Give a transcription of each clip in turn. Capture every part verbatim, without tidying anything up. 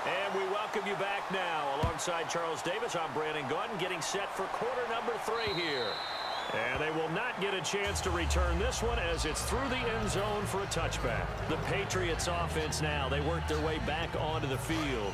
And we welcome you back now. Alongside Charles Davis, I'm Brandon Gunn, getting set for quarter number three here. And they will not get a chance to return this one as it's through the end zone for a touchback. The Patriots offense now, they work their way back onto the field.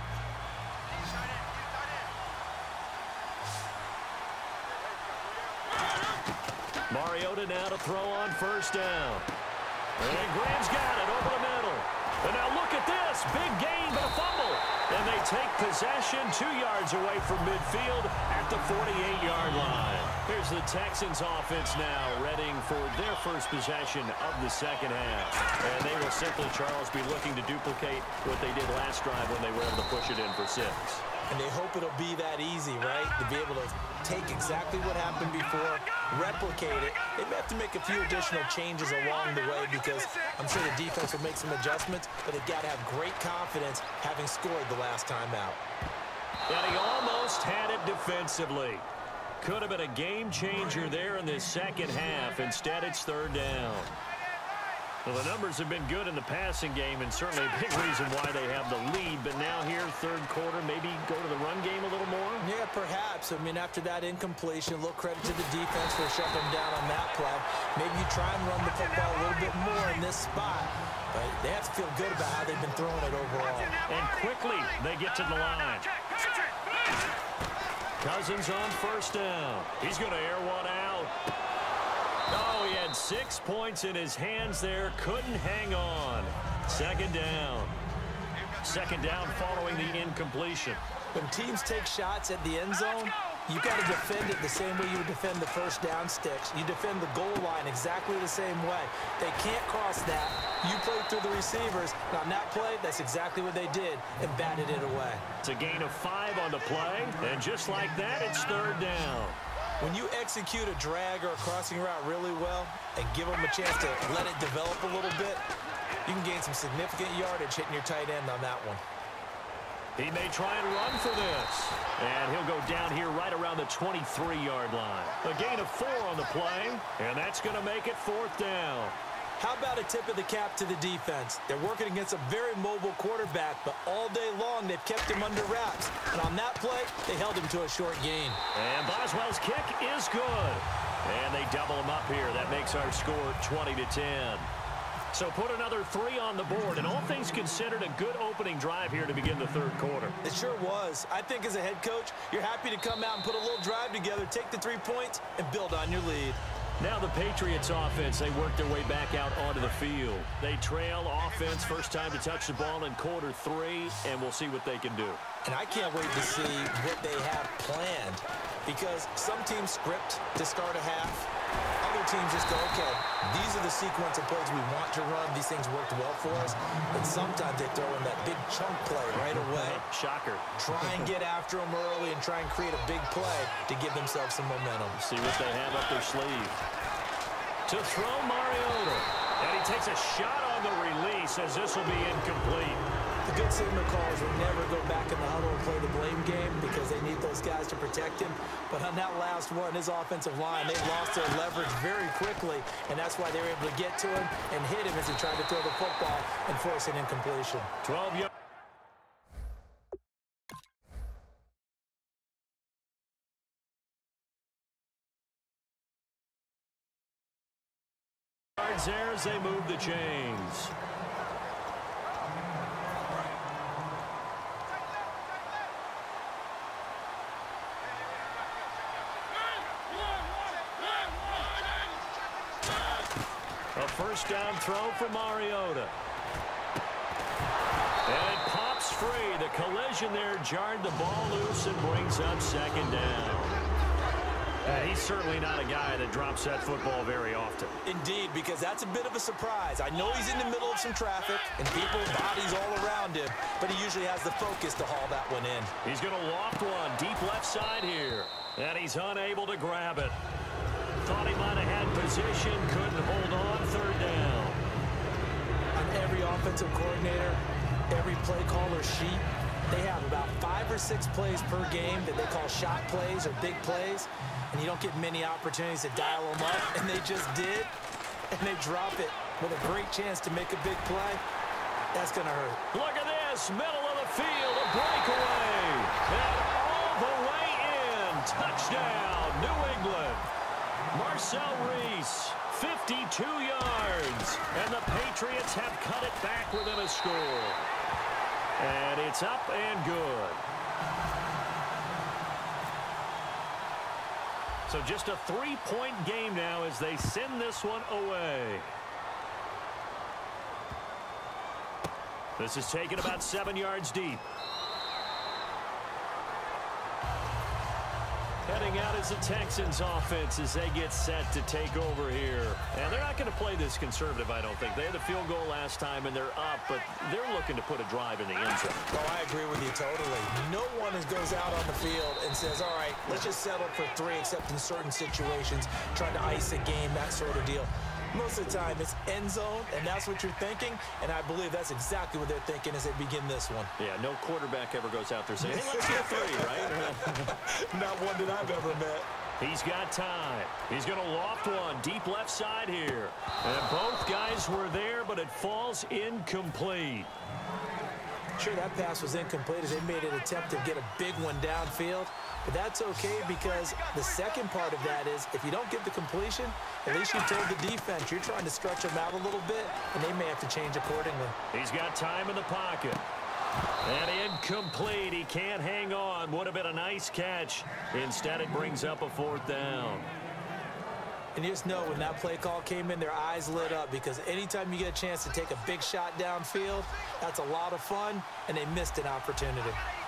Mariota now to throw on first down. And Graham's got it over the middle. And now look at this. Big gain, but a fumble. And they take possession two yards away from midfield at the forty-eight-yard line. Here's the Texans offense now, readying for their first possession of the second half. And they will simply, Charles, be looking to duplicate what they did last drive when they were able to push it in for six. And they hope it'll be that easy, right? To be able to take exactly what happened before, replicate it. They may have to make a few additional changes along the way because I'm sure the defense will make some adjustments, but they've got to have great confidence having scored the last time out. And he almost had it defensively. Could have been a game changer there in this second half. Instead, it's third down. Well, the numbers have been good in the passing game and certainly a big reason why they have the lead. But now here, third quarter, maybe go to the run game a little more? Yeah, perhaps. I mean, after that incompletion, a little credit to the defense for shutting them down on that play. Maybe you try and run the football a little bit more in this spot. But they have to feel good about how they've been throwing it overall. And quickly, they get to the line. Cousins on first down. He's going to air one out. Oh, he had six points in his hands there. Couldn't hang on. Second down. Second down following the incompletion. When teams take shots at the end zone, you got to defend it the same way you would defend the first down sticks. You defend the goal line exactly the same way. They can't cross that. You play through the receivers. And on that play, that's exactly what they did and batted it away. It's a gain of five on the play. And just like that, it's third down. When you execute a drag or a crossing route really well and give them a chance to let it develop a little bit, you can gain some significant yardage hitting your tight end on that one. He may try and run for this. And he'll go down here right around the twenty-three-yard line. A gain of four on the play, and that's going to make it fourth down. How about a tip of the cap to the defense? They're working against a very mobile quarterback, but all day long they've kept him under wraps. And on that play, they held him to a short gain. And Boswell's kick is good. And they double him up here. That makes our score twenty to ten. So put another three on the board, and all things considered, a good opening drive here to begin the third quarter. It sure was. I think as a head coach, you're happy to come out and put a little drive together, take the three points, and build on your lead. Now the Patriots offense, they work their way back out onto the field. They trail offense, first time to touch the ball in quarter three, and we'll see what they can do. And I can't wait to see what they have planned, because some teams script to start a half. Other teams just go, okay, these are the sequence of plays we want to run. These things worked well for us. And sometimes they throw in that big chunk play right away. Shocker. Try and get after them early and try and create a big play to give themselves some momentum. See what they have up their sleeve. To throw Mariota. And he takes a shot on the release as this will be incomplete. The good signal callers will never go back in the huddle and play the blame game because they need those guys to protect him. But on that last one, his offensive line, they lost their leverage very quickly, and that's why they were able to get to him and hit him as he tried to throw the football and force an incompletion. twelve yards. There as they move the chains. A first down throw for Mariota. And it pops free. The collision there jarred the ball loose and brings up second down. Uh, he's certainly not a guy that drops that football very often. Indeed, because that's a bit of a surprise. I know he's in the middle of some traffic and people, bodies all around him, but he usually has the focus to haul that one in. He's going to loft one deep left side here, and he's unable to grab it. Thought he might have had position, couldn't hold on, third down. On every offensive coordinator, every play caller sheet, they have about five or six plays per game that they call shot plays or big plays. And you don't get many opportunities to dial them up, and they just did, and they drop it with a great chance to make a big play. That's going to hurt. Look at this, middle of the field, a breakaway. And all the way in. Touchdown, New England. Marcel Reese, fifty-two yards. And the Patriots have cut it back within a score. And it's up and good. So just a three-point game now as they send this one away. This is taken about seven yards deep. Heading out is the Texans offense as they get set to take over here. And they're not going to play this conservative, I don't think. They had a field goal last time, and they're up, but they're looking to put a drive in the end zone. Oh, I agree with you totally. No one is, goes out on the field and says, all right, let's just settle for three, except in certain situations, trying to ice a game, that sort of deal. Most of the time, it's end zone, and that's what you're thinking, and I believe that's exactly what they're thinking as they begin this one. Yeah, no quarterback ever goes out there saying, hey, let's go three, right? Not one that I've ever met. He's got time. He's going to loft one deep left side here. And both guys were there, but it falls incomplete. Sure, that pass was incomplete as they made an attempt to get a big one downfield. But that's okay because the second part of that is if you don't get the completion, at least you told the defense you're trying to stretch them out a little bit, and they may have to change accordingly. He's got time in the pocket. And incomplete. He can't hang on. Would have been a nice catch. Instead, it brings up a fourth down. And you just know when that play call came in, their eyes lit up because anytime you get a chance to take a big shot downfield, that's a lot of fun, and they missed an opportunity.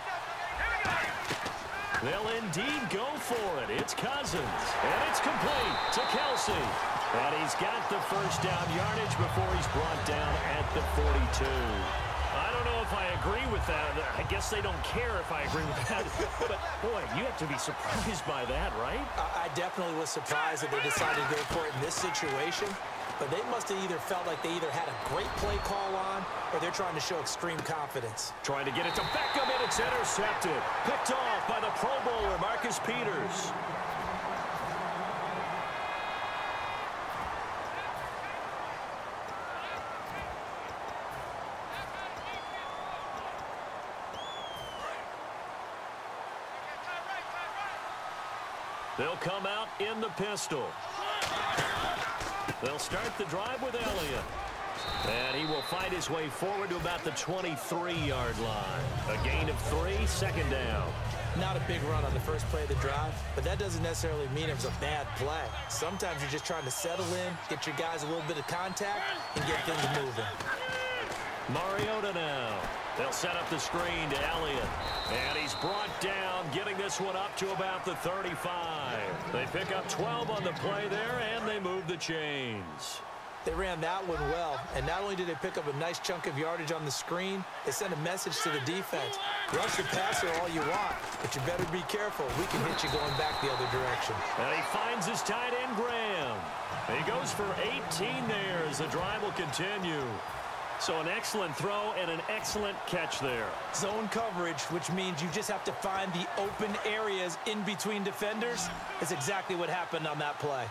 They'll indeed go for it. It's Cousins, and it's complete to Kelsey. And he's got the first down yardage before he's brought down at the forty-two. I don't know if I agree with that. I guess they don't care if I agree with that. But, boy, you have to be surprised by that, right? I definitely was surprised that they decided to go for it in this situation. But they must have either felt like they either had a great play call on or they're trying to show extreme confidence. Trying to get it to Beckham, and it's intercepted. Picked off by the Pro Bowler, Marcus Peters. They'll come out in the pistol. They'll start the drive with Elliott. And he will fight his way forward to about the twenty-three yard line. A gain of three, second down. Not a big run on the first play of the drive, but that doesn't necessarily mean it was a bad play. Sometimes you're just trying to settle in, get your guys a little bit of contact, and get things moving. Mariota now. They'll set up the screen to Elliott. And he's brought down, getting this one up to about the thirty-five. They pick up twelve on the play there, and they move the chains. They ran that one well, and not only did they pick up a nice chunk of yardage on the screen, they sent a message to the defense. Rush the passer all you want, but you better be careful. We can hit you going back the other direction. And he finds his tight end, Graham. And he goes for eighteen there as the drive will continue. So an excellent throw and an excellent catch there. Zone coverage, which means you just have to find the open areas in between defenders, is exactly what happened on that play.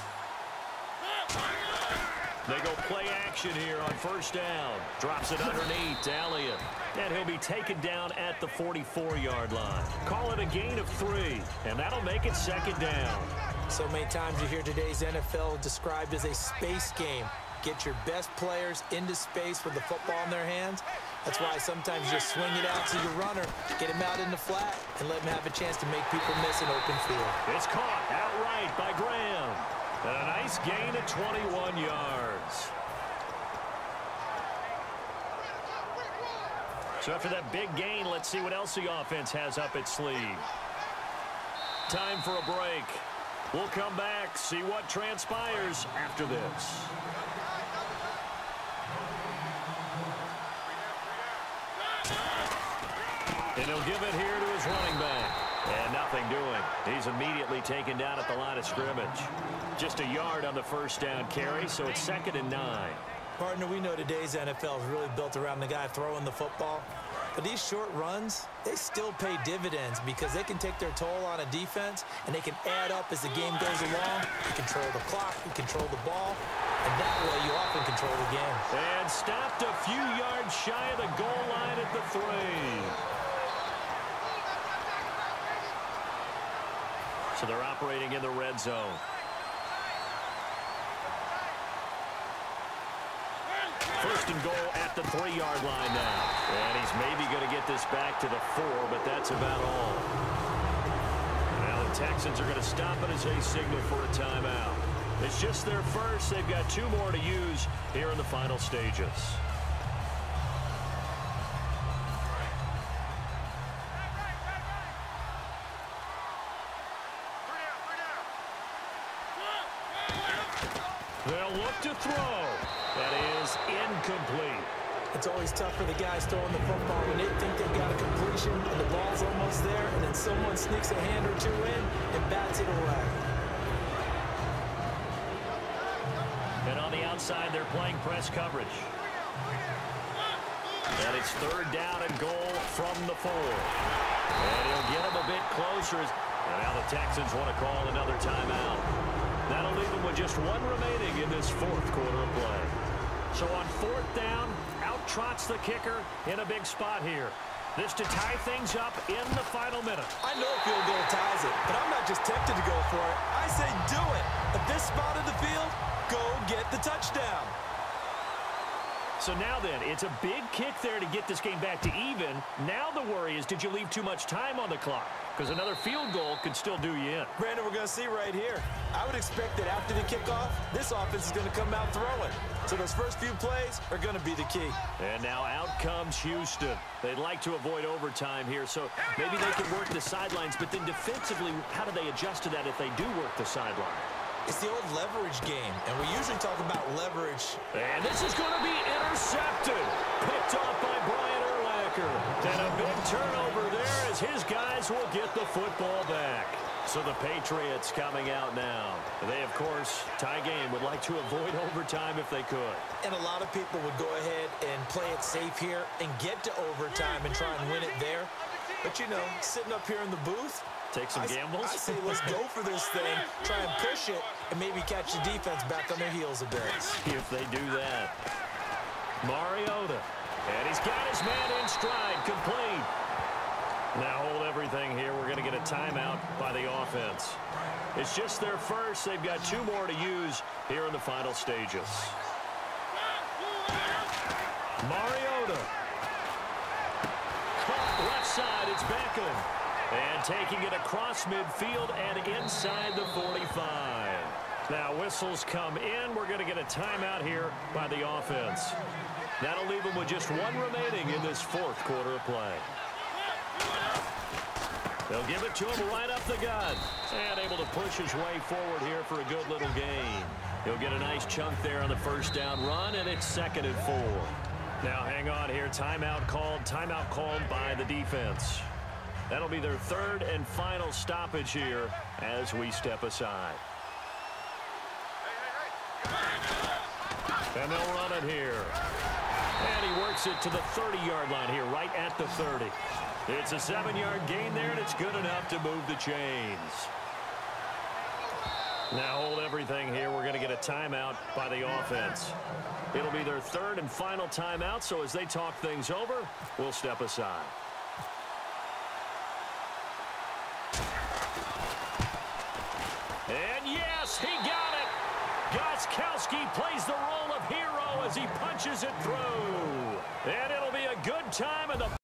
They go play action here on first down. Drops it underneath to Elliott. And he'll be taken down at the forty-four yard line. Call it a gain of three, and that'll make it second down. So many times you hear today's N F L described as a space game. Get your best players into space with the football in their hands. That's why sometimes you just swing it out to your runner, get him out in the flat, and let him have a chance to make people miss an open field. It's caught outright by Graham. And a nice gain of twenty-one yards. So after that big gain, let's see what else the offense has up its sleeve. Time for a break. We'll come back, see what transpires after this. And he'll give it here to his running back. And nothing doing. He's immediately taken down at the line of scrimmage. Just a yard on the first down carry, so it's second and nine. Partner, we know today's N F L is really built around the guy throwing the football. But these short runs, they still pay dividends because they can take their toll on a defense and they can add up as the game goes along. You control the clock, you control the ball, and that way you often control the game. And stopped a few yards shy of the goal line at the three. So they're operating in the red zone. First and goal at the three-yard line now. And he's maybe going to get this back to the four, but that's about all. Now the Texans are going to stop it as they signal for a timeout. It's just their first. They've got two more to use here in the final stages. They'll look to throw. That is incomplete. It's always tough for the guys throwing the football when they think they've got a completion and the ball's almost there, and then someone sneaks a hand or two in and bats it away. And on the outside, they're playing press coverage. And it's third down and goal from the four. And he'll get them a bit closer. And now the Texans want to call another timeout. That'll leave them with just one remaining in this fourth quarter of play. So on fourth down, out trots the kicker in a big spot here. This to tie things up in the final minute. I know a field goal ties it, but I'm not just tempted to go for it. I say do it. At this spot of the field, go get the touchdown. So now then, it's a big kick there to get this game back to even. Now the worry is, did you leave too much time on the clock? Because another field goal could still do you in. Brandon, we're going to see right here. I would expect that after the kickoff, this offense is going to come out throwing. So those first few plays are going to be the key. And now out comes Houston. They'd like to avoid overtime here, so maybe they can work the sidelines. But then defensively, how do they adjust to that if they do work the sideline? It's the old leverage game, and we usually talk about leverage. And this is going to be intercepted. Picked off by Brian Urlacher. And a big turnover there as his guys will get the football back. So the Patriots coming out now. They, of course, tie game, would like to avoid overtime if they could. And a lot of people would go ahead and play it safe here and get to overtime and try and win it there. But, you know, sitting up here in the booth, take some I, gambles? I say let's go for this thing, try and push it, and maybe catch the defense back on their heels a bit. If they do that. Mariota. And he's got his man in stride, complete. Now hold everything here. We're going to get a timeout by the offense. It's just their first. They've got two more to use here in the final stages. Mariota. Caught left side. It's Beckham. And taking it across midfield and inside the forty-five. Now whistles come in. We're going to get a timeout here by the offense. That'll leave them with just one remaining in this fourth quarter of play. They'll give it to him right up the gut. And able to push his way forward here for a good little gain. He'll get a nice chunk there on the first down run, and it's second and four. Now hang on here. Timeout called. Timeout called by the defense. That'll be their third and final stoppage here as we step aside. And they'll run it here. And he works it to the thirty-yard line here, right at the thirty. It's a seven-yard gain there, and it's good enough to move the chains. Now hold everything here. We're going to get a timeout by the offense. It'll be their third and final timeout, so as they talk things over, we'll step aside. And yes, he got it. Gostkowski plays the role of hero as he punches it through. And it'll be a good time in the